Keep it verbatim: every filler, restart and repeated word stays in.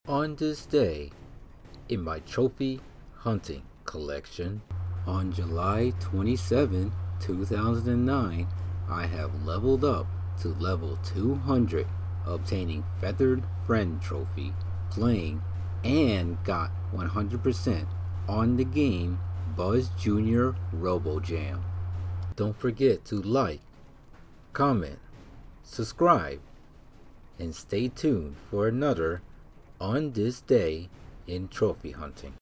On this day, in my trophy hunting collection, on July twenty-seventh, two thousand nine, I have leveled up to level two hundred, obtaining Feathered Friend Trophy, playing, and got one hundred percent on the game Buzz Junior RoboJam. Don't forget to like, comment, subscribe, and stay tuned for another On This Day in Trophy Hunting.